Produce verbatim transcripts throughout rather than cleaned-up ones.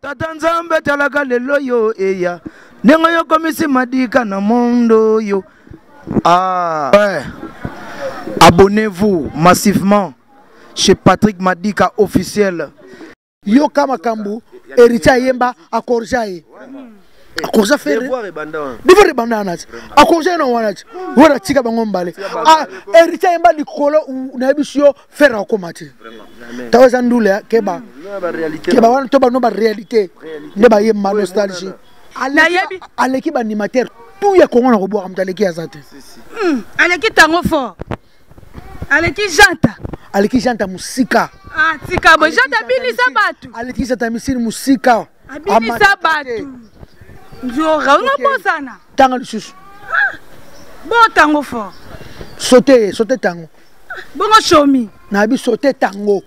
Tata Nzambe talaka lelo yo eya. Nengo yo komisi madika na mondo yo. Ah ouais. Abonnez-vous massivement chez Patrick Madika officiel. Yo kama kambu Ericha Yemba akorjaye. Akorja fere. Devoir et bandana. Devoir et bandana. Akorja no wanachi. Wala chika bangombale. Ah Ericha Yemba likolo na ebisio fere akomati. Tawaza ndule keba. Keba wana toba no ba réalité. Neba yemba nostalgie. Aleki aleki ba animateur tout ya kongo na koboa mtaleki azate. Hmm, aleki tango fort. Aleki janta. Aleki janta musika. Ah, tika bo janta bini sabatu. Aleki janta misiri musika. Bini sabatu. Nzora una bosana. Tanga lisusu. Bo tango fort. Sauter, sauter tango. Bongo shomi. Na bi sauter tango.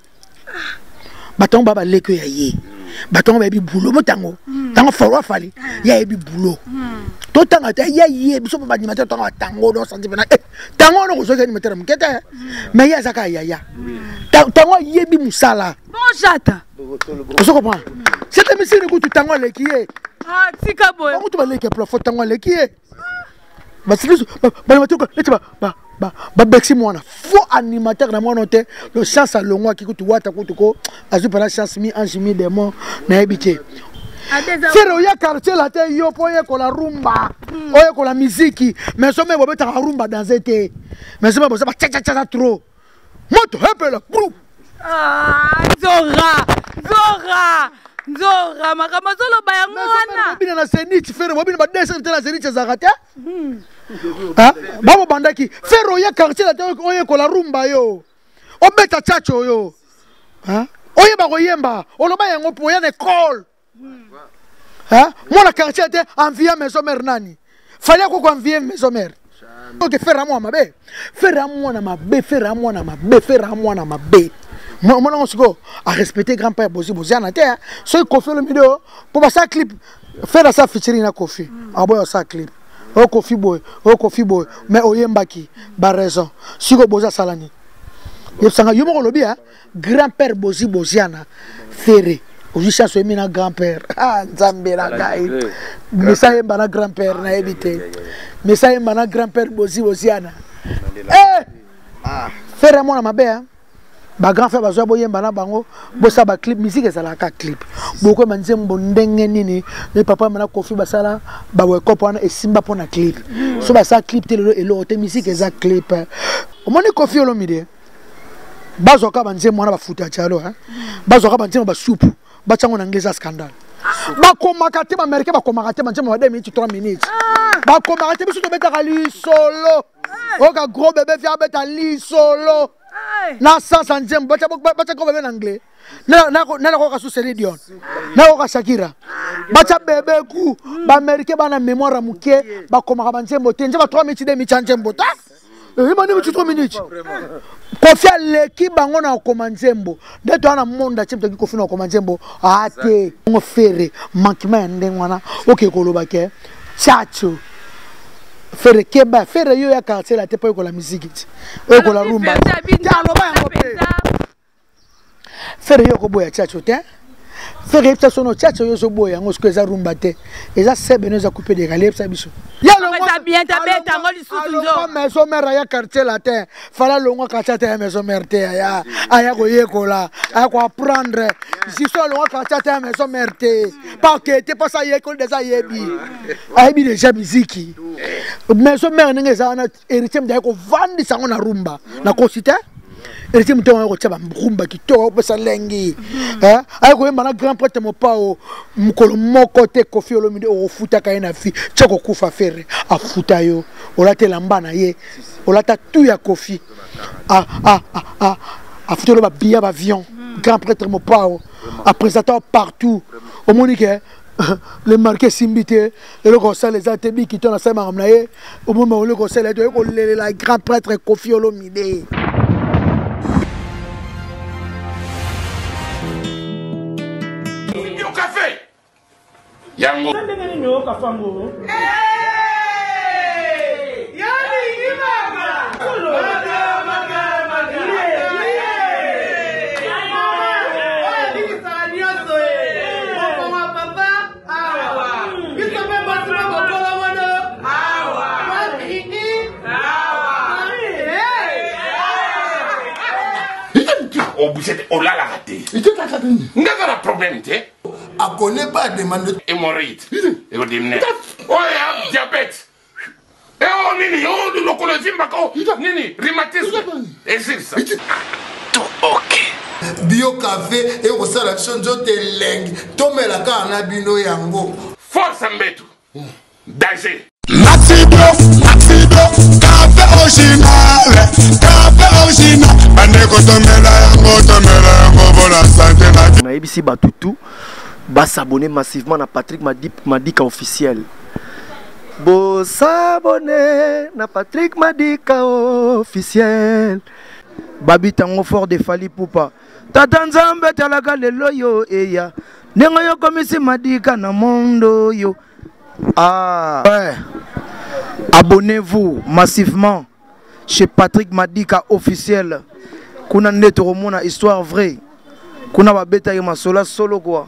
Baton baba leke ya ye. Baton ba bi boulot mo tango. Tango fort fali. Ya bi boulot. To tanga ta ya ye biso ba animateur tango tango do santi bena. Tango no ko so animateur mkete. Mais ya zaka ya ya. Tango ye bi musala. Bon jata. Oso comprendre. Cette mission ko tu tango leki ye. Ah, tika boy. On tu ba leki plafond tango leki ye. Ba silisu ba animateur ko leti ba ba ba ba bexi mwana. Faux animateur na mwana te le chance à longwa ki ko tu wata ko tu ko azu para chance mi ange mi démon na ebité. Fere oya quartier la te yo po ye ko la rumba. Oye ko la musique mais so me bo beta rumba dans été. Mais so me bo ça cha cha cha trop. Moto hepela brou. Ah, Zora. Zora. Zora makamazolo ba yango wana. Bina na seniti fere bo bina ba descendre na seniti za kate. Ah, babo bandaki fere oya quartier la te oye ko la rumba yo. Obeta chacho yo. Ah? Oye ba ko yemba, oloba yango po ya école. Hein? Moi la quartier était envié maison mère nani. Fallait qu'on envier maison mère. OK, faire à moi ma bé. Faire à moi na ma bé, faire à moi na ma bé, faire à moi na ma bé. Moi moi on se go à respecter grand-père Bozi Bozi na terre. So il fait le vidéo pour ça clip faire ça featuring na Kofi. Ah boy ça clip. Oh Kofi boy, oh Kofi boy, mais oyembaki ba raison. Si go Boza salani. Yebsanga yo mo lobi hein. Grand-père Bozi Boziana ferré. Aujourd'hui, c'est mon grand-père. Ah, Nzambe la gaï. Mais ça est mon grand-père, na évité. Mais ça est mon grand-père Bozi Boziana. Eh! Faire moi ma belle. Ba grand-frère bazo boye mbana bango, bo sa ba clip musique ezala ka clip. Boko manze mbondenge nini, le papa mana Kofi basala ba we kopo na esimba pona clip. So ba sa clip tele elo te musique eza clip. Omoni Kofi olomide. Bazo ka banze mwana ba futa chalo hein. Bazo ka banze ba soupe. Bachango na ngeza scandale. Ba komaka te ba américain ba komaka te banze mo deux minutes trois minutes. Ba komaka te biso to beta kali solo. Oka gros bébé fia beta li solo. Na sans sanzem bacha bacha ko bébé en anglais. Na na na ko ka sous Céline Dion. Na ko ka Shakira. Bacha bébé ku ba américain ba na mémoire muke ba komaka banze mo te nje ba trois minutes deux minutes change mbota. Eh ba ni trois minutes. Kofi aleki bango na komanzembo ndeto ana monda chimto ki Kofi na komanzembo ate ngo fere mankima ndengwana oke koloba ke chacho fere keba fere yo ya quartier la te po ko la musique o ko la rumba ya loba yango pe fere yo ko boya chacho te fere epsa sono chacho yo so boya ngo sko eza rumba te eza sebe no za couper de galepsa biso ya lo ça bien ta bête ngo lisusu nzo maison mère ya quartier la te fala longo quartier te maison mère te ya aya ko yekola aya ko apprendre si so longo quartier te maison mère te pas que te pas ça yekol déjà yebi ayebi déjà musique maison mère ninge za na héritier mda ko vandi sango na rumba na kosita héritier mto ko tshaba rumba kitoko pesa lengi eh aya ko yemba na grand prêtre mo pao mukolo moko te Kofi Olomide o futa ka na fi tshoko kufa fere a futa yo olate lamba na ye olata tout ya Kofi a a a a futa lo ba bia ba avion grand prêtre mo pao a présenté partout au monique le marqué simbité le conseil les atebi qui ton sa maram na ye au moment où le conseil est ko le la grand prêtre Kofi Olomide. Yango. au boucher au la la raté. Il était raté. N'a pas de problème, tu sais. A connaît pas demande Hémorroïde. Et vous dites, oh, il y a diabète. Et oh, Nini, oh, nous le connaissons, Mako. Nini, rhumatisme. Et c'est ça. Tout ok. Bio café et au sala chonjo te leng. Tome la kana bino yango. Force Mbetu. Danger. Maxido, Maxido, café original, café original. Bandeko tomela yango, tomela yango pour la santé na. Na ibisi batutu ba s'abonner massivement na Patrick Madika officiel. Bo s'abonner na Patrick Madika officiel. Babi tango fort de Fali Poupa. Tata Nzambe talaka lelo yo eya. Nengo yo komisi Madika na mondo yo. Ah ouais. Abonnez-vous massivement chez Patrick Madika officiel. Kuna ndeto romona histoire vraie. Kuna babeta yo masola solo quoi.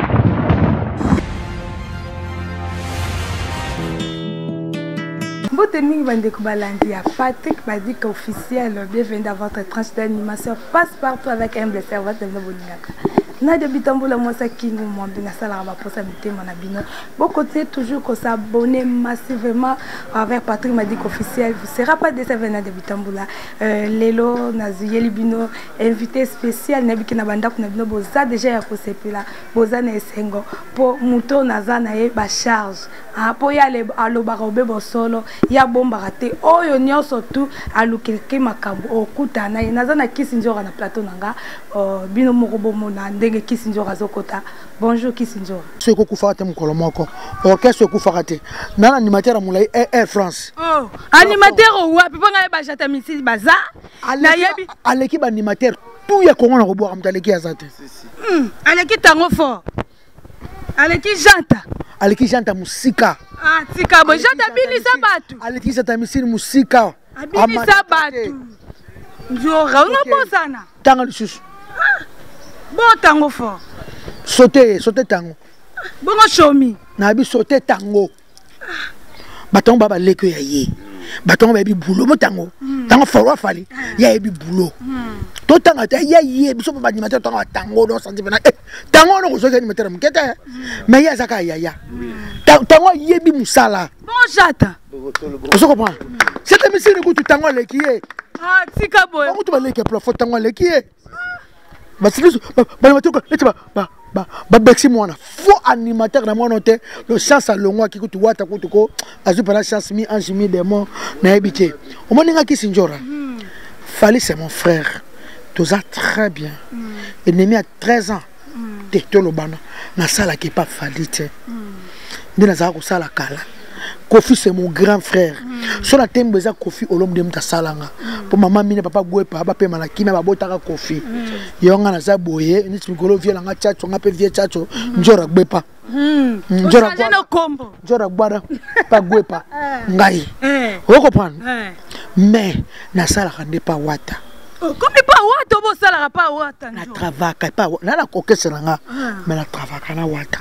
Bouteni Bandeko Balandi à Patrick Madika officiel. Bienvenue dans votre tranche d'animation passe partout avec un blessé service de Noboningaka. Nadia Bitamboula Mosa Kingu Mwambina Salaraba pour s'habiter mon abino. Bon côté toujours qu'on s'abonne massivement avec Patrick Madika officiel. Vous ne serez pas déçu de Nadia Bitamboula. Lelo Nazuyeli Bino invité spécial Nabi Nabanda Kunabino Boza déjà ya Kosepila Boza na Esengo pour Muto Nazana e ba charge. Ah pour y aller à l'obarobe solo ya bomba raté oyo nyonso tout alukeke makambo okutana Nazana Kisinjora na plateau nanga bino morobo mona ndenge Kisinjora zokota. Bonjour Kisinjora. Ce que vous faites mon colomoko. Orchestre que vous faites. Nana animateur moulay Air France. Oh animateur ou api ponga ba jata misi baza. Na yebi à l'équipe animateur tout ya kongo na roboa mtaleki azate. Hmm aleki tango fort. Aleki janta. Aleki janta musika. Ah tika bo janta bini sabatu. Aleki janta misiri musika. Abini sabatu. Njora nga bosana. Tanga lisusu. Bon tango fort. Sauter, sauter tango. Bon chomi. Na bi sauter tango. Baton baba leko ya ye. Baton baby boulot mo tango. Tango fort fali. Ya bi boulot. To tanga ta ya ye biso ba animateur tango tango no santi bana. Eh tango no ko animateur mkete. Mais ya zaka ya ya. Tango ye bi musala. Bon jata. Vous comprenez? Cette émission que tu tango leki ye. Ah tika boy. On tu ba leki plafond tango leki ye. Ba silisu ba animateur ko ba ba ba ba bexi mwana faux animateur na mwana te le chance à longwa ki kutu wata kutu ko azu para chance mi ange mi démon na ebité o moninga Kisinjora Fali c'est mon frère toza très bien ennemi à treize ans te tolo bana na sala ki pas Fali te ndina za ko sala kala Kofi c'est mon grand frère. So na tembe za Kofi olom dem ta salanga. Po mama mine papa gwepa ba pe malaki na babota ka Kofi. Yonga na za boye ni tsikolo vie langa chacho nga pe vie chacho njora gwepa. Njora gwa kombo. Njora gwara pa gwepa. Ngai. Vous comprenez? Mais na sala kande pa wata. Comme pas wata bo sala pa wata. Na travaka pa na na kokesela nga. Mais na travaka na wata.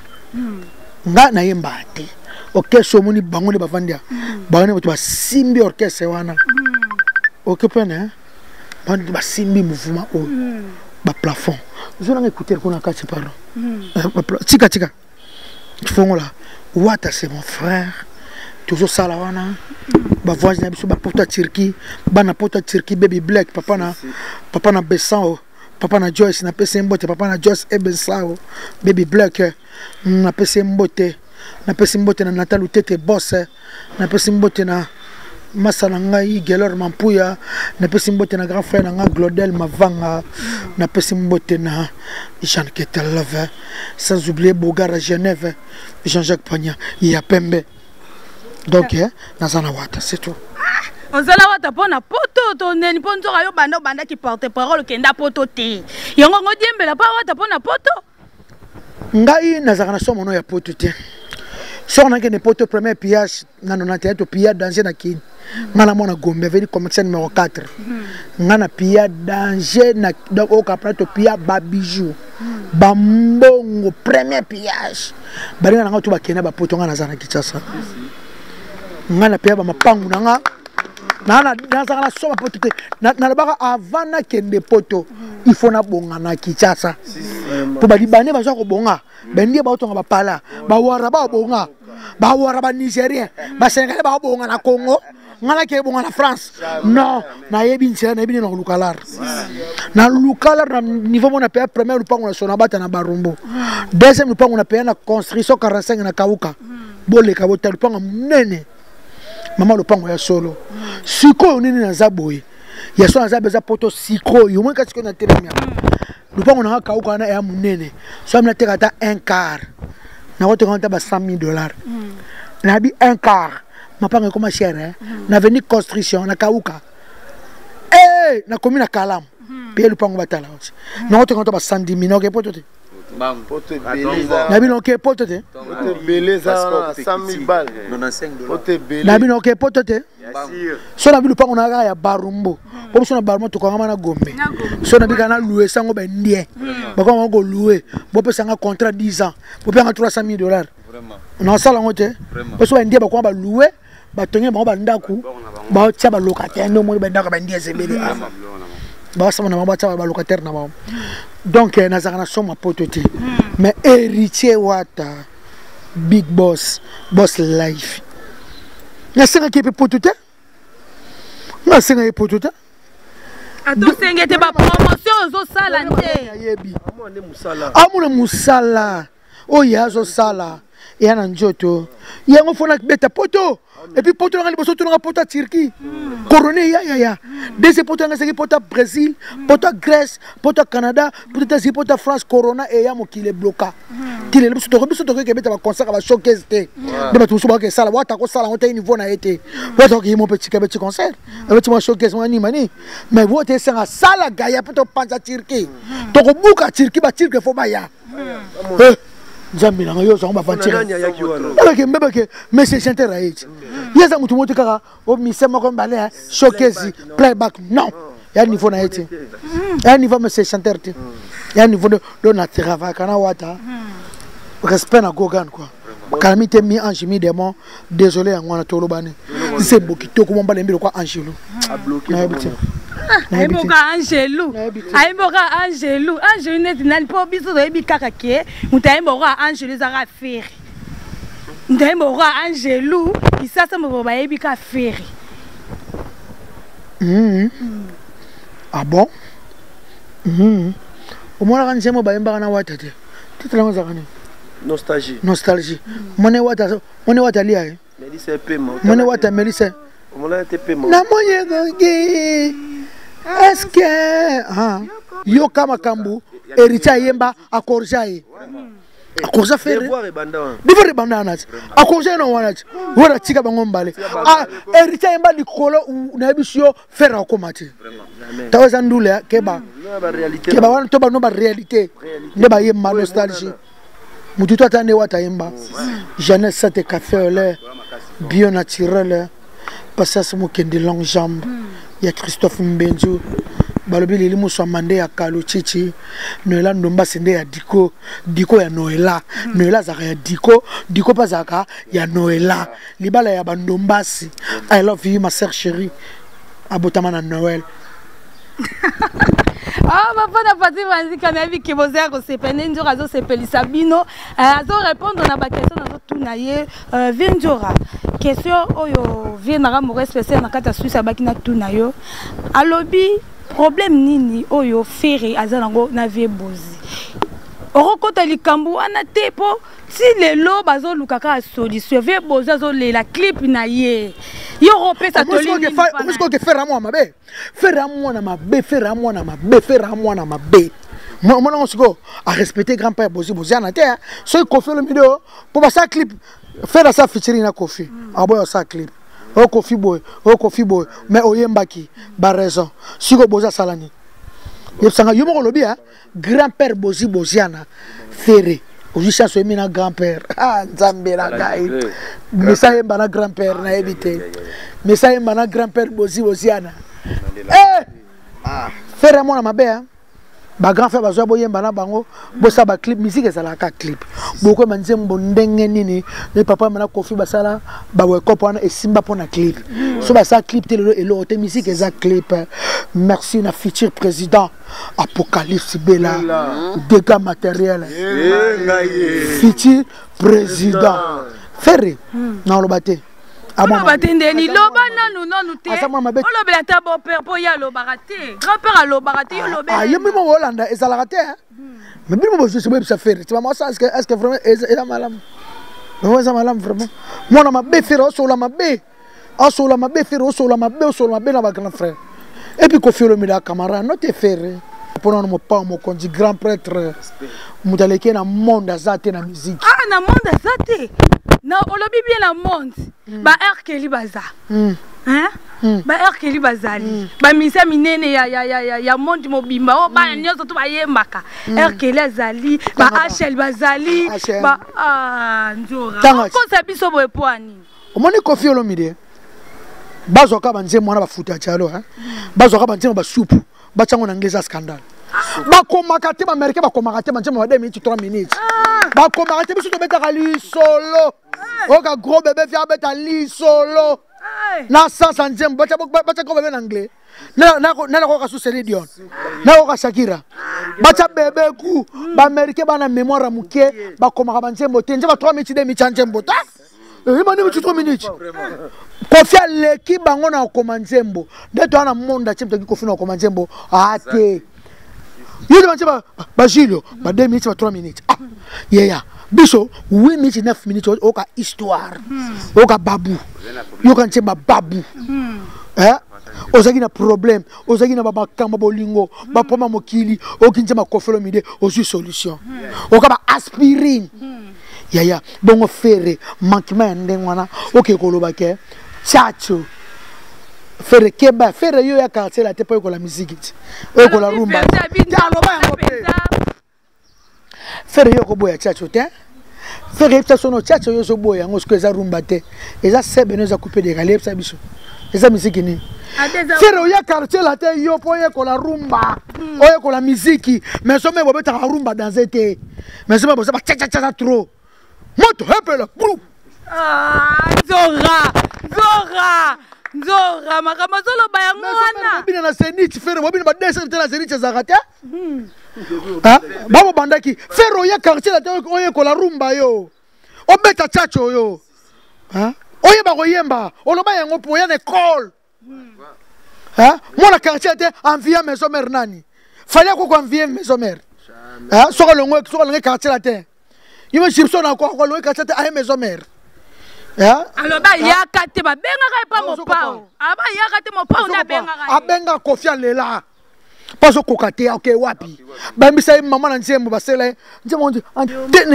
Nga na yemba te. Orchestre moni bango ne bavandia bango ne ba simbi orchestre wana OK pena bango ba simbi mouvement o ba plafond je n'ai écouté qu'on a caché pardon tika tika fongo là Wata c'est mon frère toujours ça là wana ba voisin biso ba porta Turquie ba na porta Turquie baby black papa na papa na Bessan papa na Joyce na pese mbote papa na Joyce e Bessan baby black na pese mbote na pesi mbote na Natal Utete boss na pesi mbote na Masala ngai Gelor Mampuya na pesi mbote na grand frère na Glodel Mavanga na pesi mbote na Jean Ketelove sans oublier Bogar à Genève Jean-Jacques Pagna il y a Pembe donc hein na sana Wata c'est tout Ozala Wata pona poto to neni ponzo yo banda banda qui porte parole kenda poto te yongo ngodiembe la pa Wata pona poto ngai nazaka na somo no ya poto te so on a gagné poto premier pillage na nonante to pillage danger na kin ngala mona Gombe veni commercial numéro quatre ngana pillage danger na donc au capra to pillage ba bijou bambongo premier pillage bari na ngatu bakena ba poto ngana zana Kinshasa ngana pillage ba mapangu nanga na na na zana soma poto te na na baka avant na kende poto il faut na bonga na Kinshasa pour ba libanais ba ko bonga ben dia ba tonga ba pala ba wara ba bonga ba wara ba nigérien ba sénégalais ba bonga na Congo ngala ke bonga na France non na yebi nsela na yebi na lukalar na lukalar na niveau mon paye premier lupango na sona bata na barumbo deuxième lupango na paye na construction quarante-cinq na Kauka bole ka bota lupango nene mama lupango ya solo siko nini na zaboye ya so na za poto siko yo mwen ka siko na telemia lupango na Kauka na ya munene so amna teka ta un quart na wote konta ba cent mille dollars na bi un quart ma pas comme cher hein na venu construction na Kauka eh na commune na Kalam payer le pango batala na wote konta ba cent dix mille OK poto te bang poto beleza na bi OK poto te poto beleza cent mille balles quatre-vingt-quinze dollars poto beleza na bi OK poto te so na bi le pango na ya barumbo comme so na barumbo to ko na Gombe so na bi kana louer sango ben ndie ba ko ngo louer bo pesa nga contrat dix ans bo pesa trois cent mille dollars vraiment na sala ngote bo so ndie ba ko ba louer ba tonye ba ba ndaku ba tia ba locataire no mo ba ndaka ba ndie zebele ba sama na ba tia ba locataire na ba donc na zakana soma pototi mais héritier wata big boss boss life na senga ke pe potota na senga e potota ato senga te ba promotion zo sala nte yebi amone musala amone musala o yazo sala yana njoto yango fona beta poto et puis poto ngani boso tunanga poto Turquie couronné ya ya ya deuxième poto ngasi poto Brésil poto Grèce poto Canada poto zi poto France corona et ya mokile bloka tile le boso to boso to ke beta ba concert ba showcase te de ba tuso ba ke sala wata ko sala on ta niveau na été wata ko mo petit petit concert e petit mo showcase mo ni mani mais wote sanga sala gaya poto panza Turquie to ko buka Turquie ba Turquie fo ba ya Zambi na yo so ba fantia avec mbeba ke monsieur chanteur aït yesa mutu moto kaka o misema ko mbale showcase playback non ya niveau na été ya niveau monsieur chanteur te ya niveau de do na travail kana wata respect na gogan quoi calamité mi ange mi démon désolé en wana tolobane c'est bokito ko mbale mbilo kwa angelo a bloqué Aïboka Angelou, Aïboka Angelou, Angelou n'est pas pour biso de bikaka ké, mutaïboka Angelou zara ferry. Mutaïboka Angelou, il ça ça me va bika ferry. Mhm. Ah bon? Mhm. Au moins la range mo ba imba na watate. Tout la ngazaka ni. Nostalgie. Nostalgie. Mone wata, mone wata liya. Melissa paiement. Mone wata Melissa. Mone te paiement. Na moye gogi. Est-ce que ah yo kama kambu Ericha yemba akorjaye akorja faire devoir bandana devoir bandana akorja no wana wala tika bango mbale ah Ericha yemba likolo na bisio faire akomati tawaza ndule keba keba wana to ba no ba réalité ne ba yemba nostalgie mututo atane wata yemba jeunesse sate café le bio naturel passage mo kende longue jambe ya Christophe Mbenzu balobi lili muso mande ya Kalu Chichi Noela Ndomba sende ya Diko Diko ya Noela Noela zaka ya Diko Diko pa zaka ya Noela libala ya Bandombasi I love you ma sœur chérie abotama na Noël. Ah, papa na pati vanzi kana vi ke boza ko sepene njo razo sepeli sabino azo répondre na ba question na tout na ye vinjora question oyo vient na mo spécial na kata Suisse ba kina tout na yo alobi problème nini oyo ferry azalango na vie bozi orokota likambu ana tepo si lelo bazo lukaka solution vie bozi azo lela clip na ye yo repesa to lingi parce que faire à moi mabe faire à moi na mabe faire à moi na mabe faire à moi na mabe moi moi on se go à respecter grand-père bozi bozi ana terre so il confie le vidéo pour ça clip faire ça featuring na Kofi aboyo ça clip o Kofi boy o Kofi boy mais oyembaki ba raison siko boza salani yebsanga yo mo lobi hein grand-père bozi boziana ferré aujourd'hui so mina grand-père ah nzambe la gai mais ça yemba na grand-père na ebité mais ça yemba na grand-père bozi boziana eh ah ferré mo na mabe hein ba grand frère bazo boyemba na bango bosa ba clip musique ezalaka clip boko manzembo ndenge nini le papa mana kofi basala ba wekopo wana esimba pona clip so ba sa clip tele elo te musique eza clip. Merci na futur président Apocalypse Bella dégâts matériels futur président Ferré non le baté Ono batendeni loba nanu nanu te. Olo bela ta bon père po ya loba raté. Grand père a loba raté yo loba. Ah, yemi mo Hollande ezala raté hein. Mais bien mo je sais pas ça faire. Tu vas moi ça est-ce que est-ce que vraiment est la malam. Non, ça malam vraiment. Moi na mabe faire so la mabe. Ah so la mabe faire so la mabe so la mabe na ba grand frère. Et puis Kofi Olomide camarade non te faire. Pour nous pas mo kondi grand prêtre. Mutaleke na monde azate na musique. Ah na monde azate. Na olobi bien la monde. Ba R Kelly baza. Hein? Ba R Kelly bazali. Ba misa minene ya ya ya ya monde mobimba. O ba nyoso to ba yembaka. R Kelly azali, ba H L bazali, ba ah njora. Ko sa biso boye poani. Omoni Kofi Olomide. Bazo ka banze mwana ba futa chalo hein. Bazo ka banze ba soupe. Ba chango na ngeza scandale. Ba komaka te ba americain ba komaka te banze mo deux minutes trois minutes. Ba komaka te biso to beta kali solo. Oka gros bébé vient beta li solo. Na sans sanjem bacha bacha ko bébé en anglais. Na na na ko ka sous Céline Dion. Na ko ka Shakira. Bacha bébé ku ba americain ba na mémoire muke ba komaka banze mo te nje ba trois minutes deux minutes change mbota. Eh ba ni trois minutes. Kofi aleki bango na komanzembo. Ndeto ana monde chimto ki Kofi na komanzembo. Ate. Yule banze ba ba Gilio ba deux minutes ba trois minutes. Ah. Yeah yeah. Biso huit minutes neuf minutes oka histoire. Oka babu. Yoka nchemba babu. Eh? Ozaki na problème, ozaki na baba kamba bolingo, ba poma mokili, okinje ma Kofi Olomide ozu solution. Oka ba aspirine. Ya ya, bongo fere, manquement ndengwana, OK koloba ke. Chacho. Fere keba, fere yo ya quartier la te pa ko la musique. O ko la rumba. Ya loba yango pe. Fere yo ko boya chacho te. Fere ipsa sono chacho yo so boya ngo sko eza rumba te. Eza sebe no za couper de galep sa biso. Eza musique ni. Fere yo ya quartier la te yo po ye ko la rumba. O ye ko la musique, mais so me bobeta rumba dans été. Mais so me bo sa cha cha cha trop. Moto hepela. Ah, Zora. Zora. Zora, makama solo bayango wana. Bina na seniti fere, bina ba desa tena seniti za kata. Ah, babo bandaki. Fere ya quartier la te oye ko la rumba yo. Obeta chacho yo. Hein? Oye ba koyemba, oloba yango po ya école. Hein? Mona quartier te envia maison mère nani. Fallait ko ko envier maison mère. Hein? Soko longo, soko longo quartier la te. Yimo chipso na ko ko longo quartier te a maison mère. Yeah. Alors ba ya kate ba benga ka pa mo pao. Aba ya kate mo pao na benga ka. Abenga Kofi alela. Paso kokate okay wapi. Ba mbisa mama na nzembo basela. Nzembo ndi. Tene.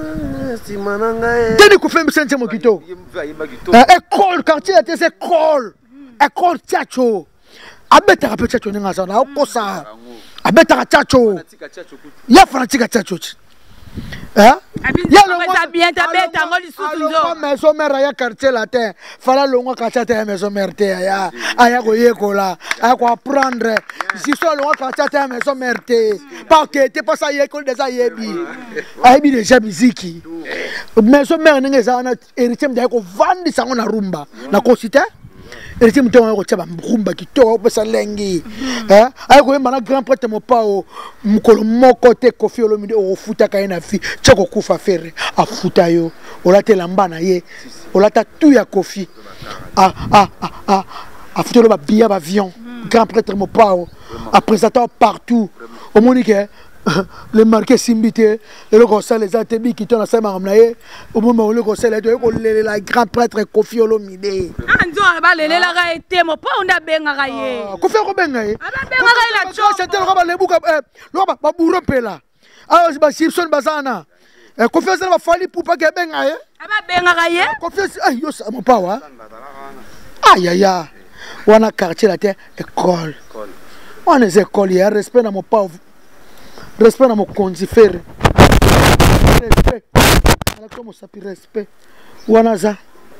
Tene ko fembe nzembo kito. École quartier te c'est école. École chacho. Abeta ka pe chacho ninga sana okosa. Abeta ka chacho. Ya frantika chacho. Hein? Ya longo ça bien ta bête ngo lisusu nzo. Maison mère ya quartier la terre. Fala longo quartier te maison mère te ya. Aya ko yekola, aya ko apprendre. Si so longo quartier te maison mère te. Pas que te pas ça yekol déjà yebi. Ayebi déjà musique. Maison mère ninga za na héritier mda ko vandi sango na rumba. Na ko site? Héritier mto ko tshaba rumba kitoko pesa lengi. Hein? Aya ko yemba na grand prêtre mo pao mukolo moko te Kofi Olomide o futa ka na fi. Tshoko kufa fere afuta yo. Olate lamba na ye. Olata tout ya Kofi. Ah ah ah ah. Afuta lo ba bia ba avion. Grand prêtre mo pao. A présenter partout. Au monique le marqué Simbité, le conseil les atébi qui tourne à Saint-Marnaye, au moment où le conseil est de la grand prêtre Kofi Olomide. Anzo ba lele la ga été mo pa onda benga ga ye. Kofi ko benga ye. Aba benga ga la cho. C'était le ba lebuka eh lo ba ba buro pela. Ah ba Simpson bazana. Eh Kofi ça va fali pour pas que benga ye. Aba benga ga ye. Kofi ay yo ça mo pa wa. Aïe aïe aïe. Wana quartier la terre école. On est école, il y a respect dans mon pauvre. Respect dans mon conti faire. Respect. Alors comment ça peut respect? Wanaza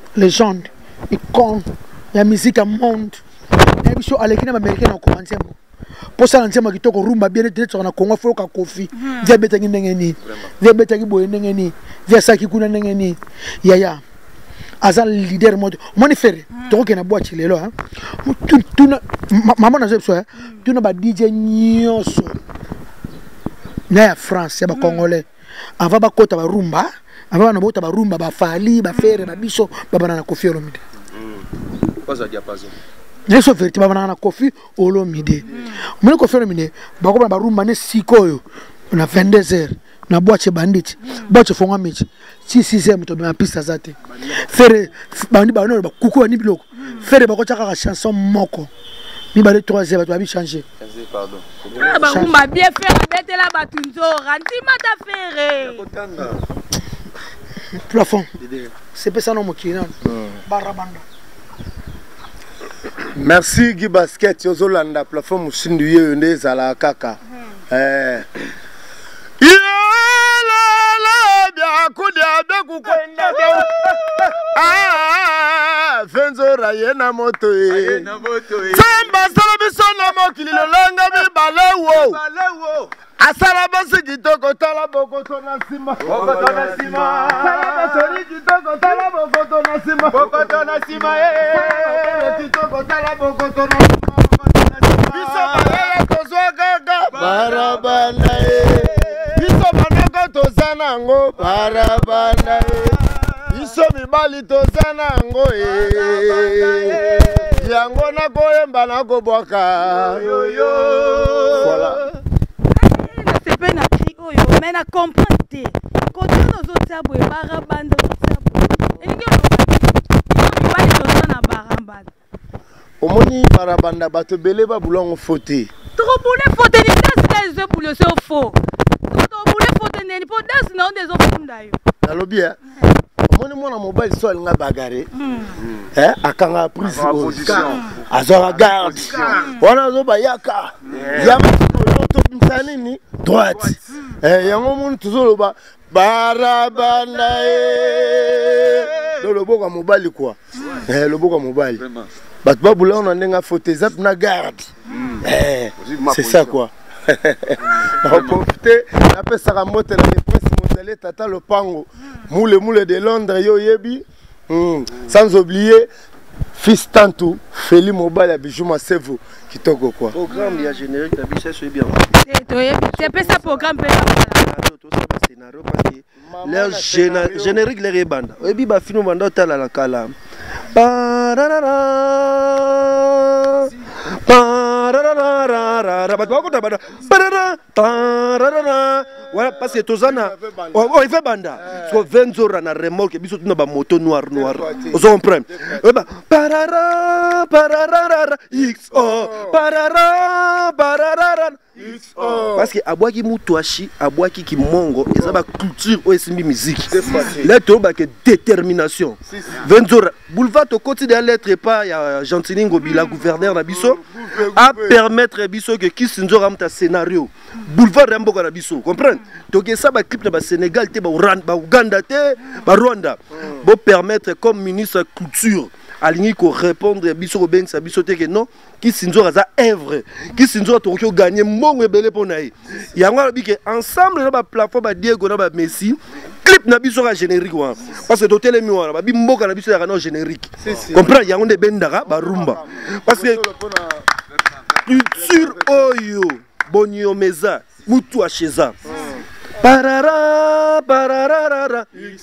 légende, icône, la musique à monde. Et puis sur Alekina américaine on commence. pour ça l'antième qui toko rumba bien été sur na Congo faut ka kofi via betaki ndengeni via betaki boye ndengeni via saki kuna ndengeni ya ya azan leader mode moni fere to ke na boîte lelo hein tuna maman na zepso hein tuna ba D J nyoso na France ya ba congolais ava ba kota ba rumba ava na bota ba rumba ba fali ba fere ba biso ba banana kofi olomide pas à diapason les so vérité ba banana kofi olomide moni kofi olomide ba ko ba rumba ne sikoyo na vingt-deux heures na boîte bandit boîte fonga mechi si sixième to na piste zate fere bandi ba no ba kuku ni biloko fere ba ko chaka chanson moko ni ba le troisième ba bi changer pardon ba rumba bien faire betela batunzora ntima ta fere plafond c'est pas ça non mokina barabanda. Merci Guy Basket yozolanda plafond musindu ye ndezala kaka eh ah Venzora yena moto e samba sala bisona mokili lolanga mi balewo balewo asala basi kitoko tala bokoto na sima bokoto na sima sala basi kitoko tala bokoto na sima bokoto na sima eh kitoko tala bokoto na sima bokoto na sima biso balele kozwa gaga barabana e biso manoko tozana ngo barabana e biso mibali tozana ngo e yango na koyemba na kobwaka yoyo voilà c'est pas na cri oyo mais na comprendre te côté nos autres boy barabanda autres et que mibali tozana barabanda omoni barabanda bato bele ba bulongo foté trop boule foté ni das des pour le c'est faux trop boule foté ni pour das non des autres ndayo alobi hein omoni mwana mobile so alinga bagaré hein akanga prise position azora garde wana zo bayaka yama to msanini droite eh yango moni tuzoloba barabanda e do loboko mobile quoi eh loboko mobile bato babula on ndenga foté zap na garde eh c'est ça quoi on profiter la pesa ka moto na presse mondiale tata lopango moule moule de Londres yo yebi sans oublier fils Tantou Feli Mobile bijou Masevo kitoko quoi programme ya générique ta biche c'est bien c'est pas ça programme pe scénario parce que leur générique les banda ebi ba fino banda tala la kala pararara pararara ba ko ta banda pararara pararara voilà parce que tozana oh il fait banda so Venzora na remorque biso tuna ba moto noir noir on comprend ba pararara pararara xo pararara pararara xo parce que abwaki mutuashi abwaki kimongo eza ba culture o esimbi musique là to ba que détermination Venzora boulevard to quotidien lettre pas ya Gentilingo bila gouverneur na biso à permettre biso que qui Sinzora mta scénario boulevard Ramboka na biso comprendre donc ça ba clip na ba Sénégal te ba Ouganda te ba Rwanda bo permettre comme ministre culture aligné ko répondre biso ben sa biso te que non qui Sinzora za œuvre qui Sinzora to ko gagner mbongo ebele pona yi yango bi que ensemble na ba plateforme ba Diego na ba Messi clip na biso ka générique wa parce que to tele mi wana ba bi mboka na biso ya no générique comprendre yango de bendaka ba rumba parce que culture oyo bonio meza mutu acheza parara pararara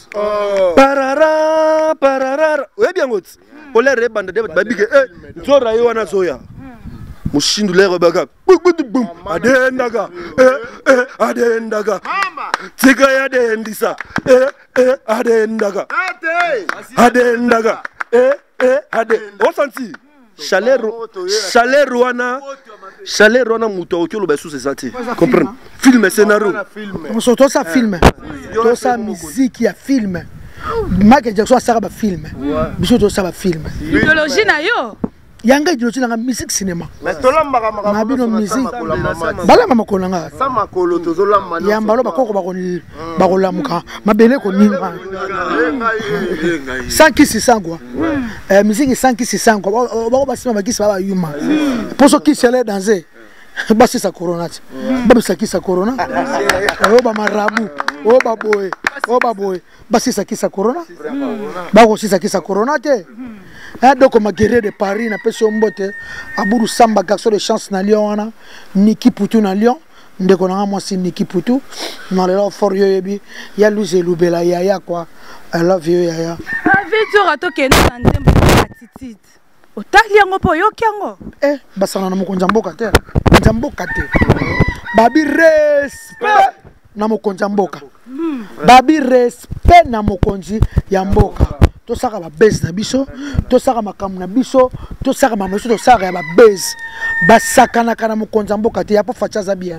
parara pararara oye bien ngoti ole rebanda de babike eh nzora yo wana zoya mushindu lero baka bum adendaga eh eh adendaga tika ya dendisa eh eh adendaga adendaga eh eh ade on senti chaleur chaleur wana chaleur wana muto okelo ba sous sati comprendre film scénario on se tout ça film tout ça musique ya film Michael Jackson ça ba film biso tout ça ba film idéologie na yo yanga idéologie na musique cinéma mais tolamba maka na bino musique bala mama kolanga sama kolo tozolamba ya mbalo bakoko bakoni bakolamuka mabele ko ninga sans qui c'est sans quoi euh musique sans qui c'est sans quoi bako basima bakisi baba yuma pour ceux qui se les danser basi sa corona ti babi saki sa corona o ba marabu o ba boy o ba boy basi saki sa corona ba ko si saki sa corona te eh donc ma guerrier de Paris na peso mbote aburu samba garçon de chance na Lyon wana Niki Poutou na Lyon ndeko na moi si Niki Poutou na le for yoyebi ya Louise Lubela yaya quoi I love you yaya video rato kendo na nzembo atitite otali yango po yoki yango eh basana na mokonza mboka te mokonza mboka te babi respect na mokonza mboka babi respect na mokonzi ya mboka to saka ba base na biso to saka makamu na biso to saka mamoso to saka ya ba base basakana kana mokonza mboka te ya po fachaza bien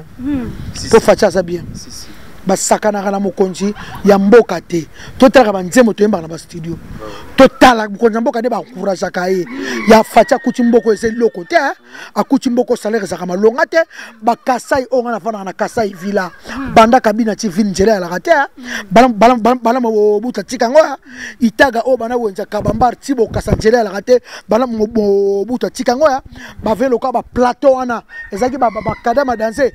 po fachaza bien basakana kana mokonzi ya mboka te to tala ba nzembo to yemba na ba studio to tala mokonza mboka te ba encourage kaye ya facha kuti mboko ese loko te akuti mboko salaire za kama longa te ba kasai onga na fana na kasai villa banda kabina ti vin njela la te bala bala bala mo buta tikango itaga o bana wenza kabambar tibo kasanjela la te bala mo buta tikango ba velo ka ba plateau wana ezaki ba ba kadama danser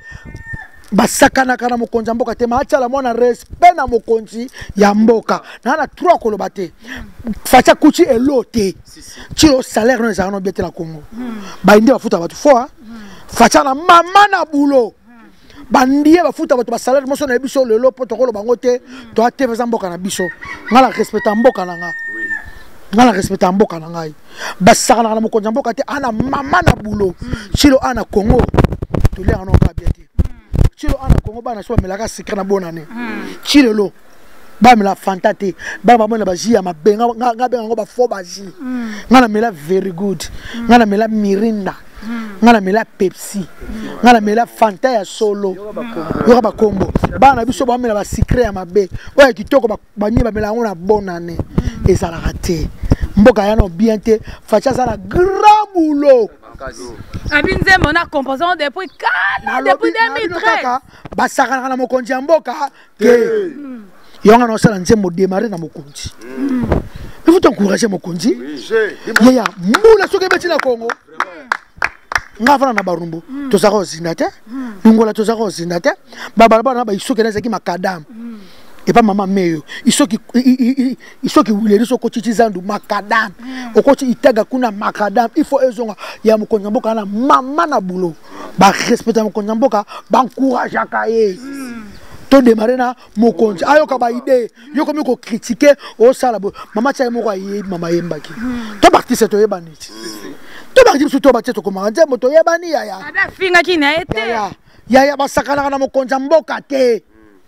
basakana kana mokonza mboka te maacha la mona respect na mokonzi ya mboka na na trois koloba te facha kuchi elote chilo salaire no ezana bien te la Congo ba indi bafuta batu fo facha na mama na bulo bandie bafuta batu ba salaire moso na biso lelo poto kolo bango te to ateveza mboka na biso ngala respect mboka na nga ngala respect mboka na ngai basakana na mokonza mboka te ana mama na bulo chilo ana Congo to lera no ka bien te chilo ana Congo bana so melaka secret na bonane chilo lo ba mela fantate ba ba mona ba ji ya mabenga nga benga ngo ba fo ba ji ngana mela very good ngana mela mirinda ngana mela Pepsi ngana mela Fanta ya solo yo ba kombo bana biso ba mela ba secret ya mabe oya kitoko ba nyi ba mela ngo na bonane ezala raté mboka ya no bien te facha za na grand boulot abinze mona composant depuis kala depuis deux mille treize basaka na mokonzi ya mboka ke yonga no sala nzembo démarrer na mokonzi il faut encourager mokonzi yaya mbula soke beti na Congo ngafana na barumbu tozaka ozinda te ngola tozaka ozinda te baba bana ba isoke na zaki makadam et pas maman meyo isoki isoki wuleri soko chichizandu makadam okoti itaga kuna makadam il faut ezonga ya mokonzi mboka na mama na bulo ba respecter mokonzi mboka ba encourage akaye to démarrer na mokonzi ayoka ba idée yoko mi ko critiquer o sala bo mama cha moko ayi mama yembaki to bakti to yebani to bakti so to bakti to komanga nzembo to yebani yaya ada finga kina ete yaya yaya basakana na mokonzi mboka te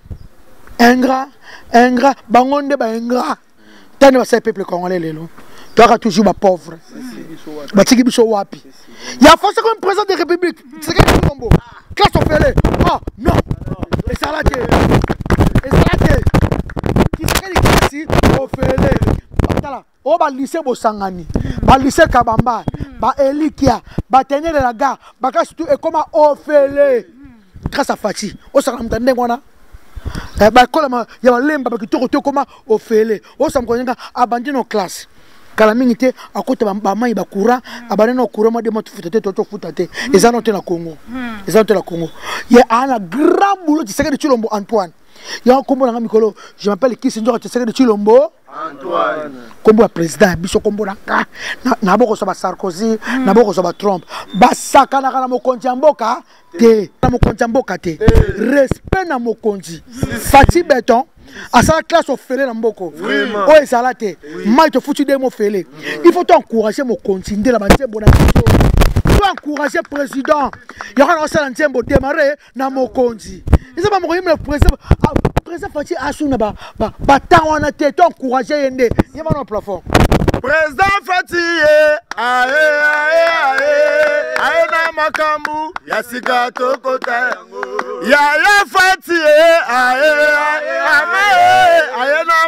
ingrat ingrat bangonde ba ingrat tane ba sai peuple congolais lelo doit toujours ba pauvre ba tiki biso wapi ya force comme président de république c'est que combo classe ofele ah non et ça là que et ça là que qui c'est que classe ofele batala o ba lycée bosangani ba lycée kabamba ba elikia ba tenir la gare ba ka surtout et comment ofele grâce à Fati o sala mtande ngwana eh ba kola ma ya lemba ba kitoko to koma ofele o samkonyenga abandi no classe kala mingi te akota ba mai ba courant abane no courant ma de moto futate to to futate ezano te na Congo ezano te na Congo ya ana grand boulot tseke de Chilombo Antoine ya kombo na mikolo je m'appelle qui Sinjo tseke de Chilombo Antoine kombo président biso kombo na ka na boko so ba Sarkozy na boko so ba Trump basaka na kana mokonzi mboka te na mokonzi mboka te respect na mokonzi Fati Beton à sa classe au félé na mboko o ezala te mai to futu de mo félé il faut encourager mokonzi ndela ba nzembo na biso to encourager président yaka na sala nzembo démarrer na mokonzi isa ba mo yimela président président Fati asuna ba ba tawana te to encourager yende yema no plafond président Fati ae ae ae ae na makambu ya sika tokota yango ya ya Fati ae ae ae ae na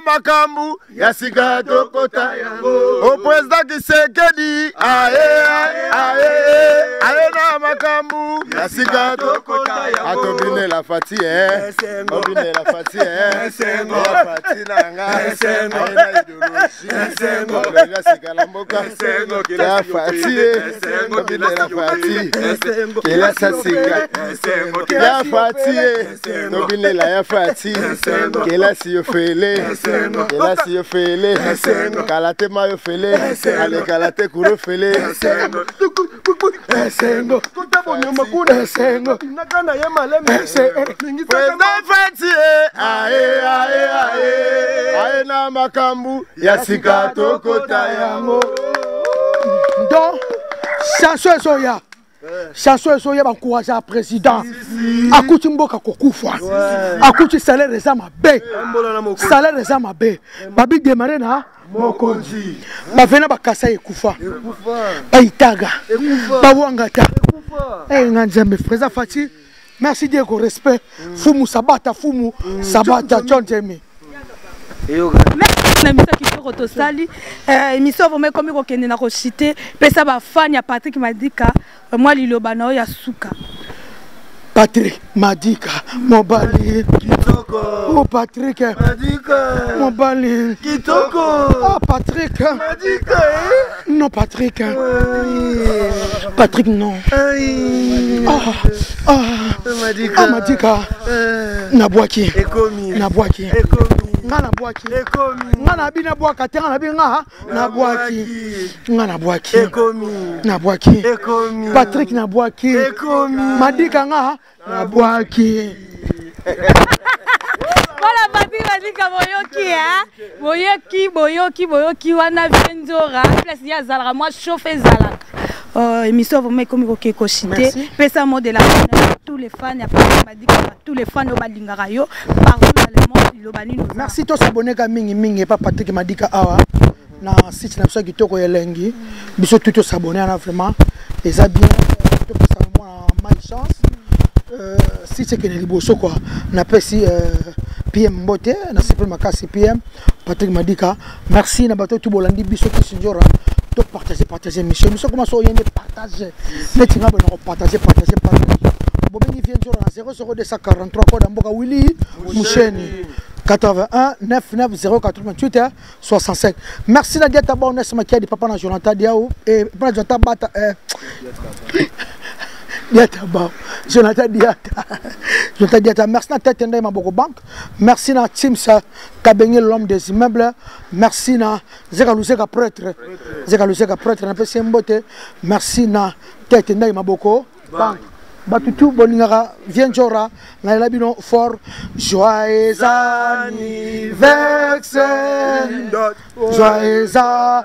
makambu ya sika tokota yango o president Kisekedi aye aye aye aye na makambu ya sika tokota yango atobine la fati eh obine la fati eh la fati nanga aye na ideologie obine sika la mboka la fati obine la fati kila sasika la fati obine la ya fati kila si ofele kila si ofele kalate mayo fele ale kalate kuro fele esengo kutabonyo makuna esengo nakana ye maleme president fati ae ae ae ae na makambu ya sika tokota yango donc chanson soya chanson soya bancourage à président akuti mboka kokufa akuti salaire eza mabe salaire eza mabe babi démarrer na mokonzi bavena bakasa ekufa baitaga bawangata eh nganzambe frère Fati merci Dieu ko respect fumu sabata fumu sabata chonjemi na misa kitoko tosali émission vraiment comme ko kende na ko citer pesa ba fan ya Patrick Madika moi liloba na ya suka Patrick Madika mobali kitoko oh Patrick Madika mobali kitoko ah Patrick Madika eh? Non Patrick oui. Patrick non ah ah Madika ah Madika nabwaki ekomi nabwaki ekomi ngana bwaki ekomi ngana bina bwaka te ngana binga na bwaki ngana bwaki ekomi na bwaki ekomi Patrick na bwaki ekomi Madika nga na bwaki voilà Patrick Madika boyoki hein boyoki boyoki boyoki wana Vienzora place ya zalaka moi chauffe zalaka euh émission vraiment comme ko ko cité pesa mot de la tous les fans ya Patrick Madika tous les fans au balingara yo partout dans le monde lobani nous merci to s'abonner ka mingi mingi pas Patrick Madika awa na site na biso kitoko elengi biso tout s'abonner na vraiment et ça bien to pesa moi malchance euh si c'est que les liboso quoi na pesi euh P M Mbote na sepel makasi P M Patrick Madika merci na bato tout bolandi biso Kisinjora to partager partager mission mission comment so yende partager net nga bana partager partager partager bobeni Vienzora na zéro zéro deux cent quarante-trois code mboka Willy Moucheni quatre-vingt-un neuf neuf zéro quatre-vingt-huit soixante-cinq merci na diata ba onesi makia di papa na Jonathan Diao et papa Jonathan Bata euh Diata ba Jonathan Diata Jonathan Diata merci na tête ndai maboko bank merci na Teams Kabenye l'homme des immeubles merci na Zeka Luseka prêtre Zeka Luseka prêtre na pesi mbote merci na tête ndai maboko bank Batutu boningara Vienzora na labino fort joyeux anniversaire joyeux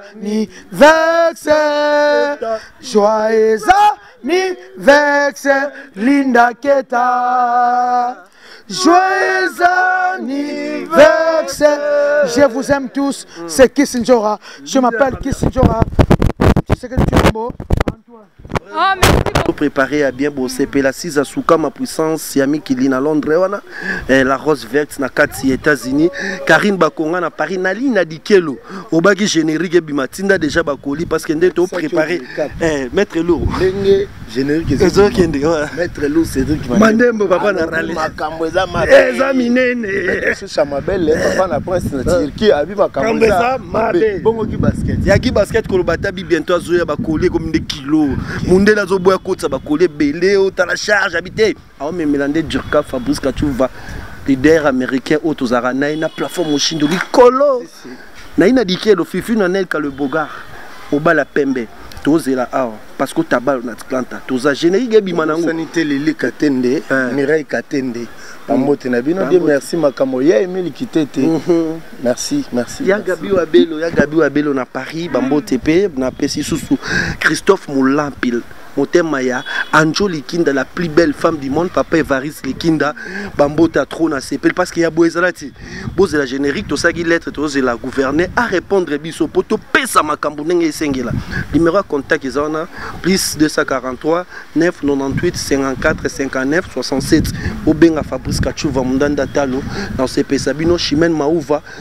anniversaire joyeux anniversaire Linda Keta joyeux anniversaire je vous aime tous c'est Kisinjora je m'appelle Kisinjora tu sais que tu es beau oh merci beaucoup préparé à bien bosser la six à Souka ma puissance Yami Kilina Londres wana la rose verte na kati États-Unis Karine Bakonga na Paris na lina dikelo obaki générique bimatinda déjà bakoli parce que ndé to préparé eh mettre lourd générique mettre lourd Cédric Mandembo papa na rale makambo eza mabe eza minene ce chamabelle papa na prince na Turquie abi makambo eza mabe bongo ki basket ya ki basket ko bata bi bientôt azoya bakoli comme des kilos munde la zo boya kotsa bakoli belé au ta la charge habité a me melande Durka Fabrice Kachouva leader américain autozara na ina plateforme Chindo likolo na ina dikelo fifi na nel ka le bogar obala pembe tozela awa parce que tabal na planta toza générique bimanango sanité lili katende Mireille Katende Pambote na bino Dieu merci makambo ya Emile Kitete merci merci ya Gabi Wabelo ya Gabi Wabelo na Paris Bambote pe na pesi susu Christophe Moulampil Motema ya Anjo Likinda la plus belle femme du monde papa Evaris Likinda Bambote a trop na sepel parce qu'il y a boezalati boze la générique to sagi lettre to la gouverner à répondre biso poto pesa makambo ndenge esengela numéro à contact ezana plus deux cent quarante-trois neuf cent quatre-vingt-dix-huit cinquante-quatre cinquante-neuf soixante-sept obenga Fabrice Kachouva mundanda talo dans ces pesa bino Chimène Maouva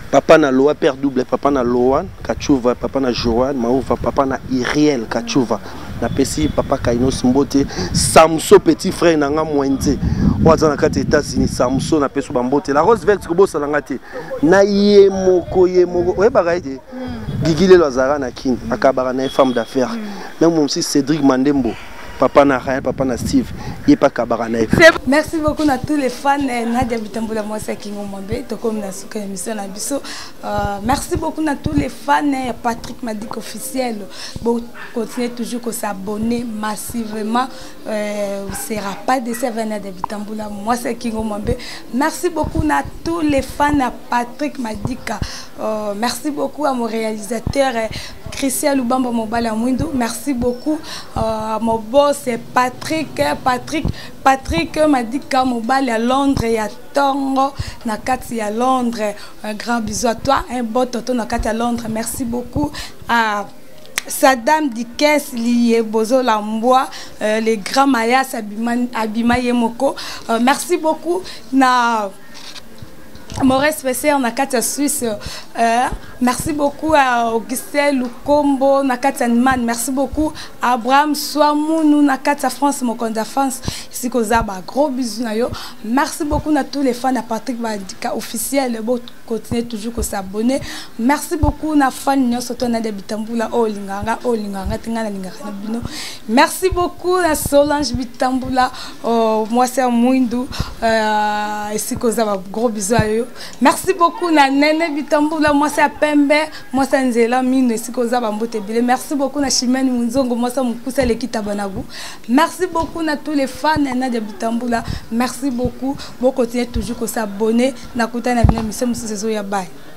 Papa na Loa, père double, papa na Loan, Kachuva, papa na Joan, Maouva, papa na Iriel, Kachuva. Na pesi papa Kainos Mbote, Samso petit frère nanga mointe. Oaza na kati États-Unis, Samso na peso bambote. La Rose Verte kobo salangate. Na yemoko yemoko. Oye bagaide. Gigile Lazara na kin, akabara na femme d'affaires. Même mon fils Cédric Mandembo. Papa na Ryan, papa na Steve, il pas kabarana. Merci beaucoup à tous les fans Nadia Bitamboula moi c'est Kingo Mombe, to comme na suka émission na biso. Merci beaucoup à tous les fans Patrick Madik officiel. Bon, continuez toujours à s'abonner massivement. Euh, vous sera pas déçu Nadia Bitamboula moi c'est Kingo Mombe. Merci beaucoup à tous les fans Patrick Madik. Euh, merci beaucoup à mon réalisateur Christian Lubamba Mobala Mwindo. Merci beaucoup à mon boss Patrick. Patrick Patrick m'a dit qu'à Mobala à Londres et à Tongo Nakati à Londres. Un grand bisou à toi. Un beau toto Nakati à Londres. Merci beaucoup à Saddam Dikes lié Bozo Lamboa, euh, les grands Mayas Abima Yemoko. Euh, merci beaucoup na Maurice Fesser Nakata Suisse. Euh, merci beaucoup à Augustin Lukombo Nakata Man. Merci beaucoup à Abraham Swamou Nakata France Mokonda France. Ici Kozaba gros bisous na yo. Merci beaucoup à tous les fans de Patrick Badika officiel. Bon continuez toujours à s'abonner. Merci beaucoup na fans nyo soto na de Bitamboula o linganga o linganga tingana linganga bino. Merci beaucoup à Solange Bitamboula. Oh, moi c'est Mwindu. Euh, ici Kozaba gros bisous à yo. Merci beaucoup na Nene Bitamboula, moi c'est Pembe, moi c'est Nzela Mine, ici Kozaba Mbotebile. Merci beaucoup na Chimène Munzongo, moi c'est Mukousa Lekita Banagu. Merci beaucoup na tous les fans de Bitamboula. Merci beaucoup. Bon continuez toujours à s'abonner. Na kuta na bina mission mususu ya bye.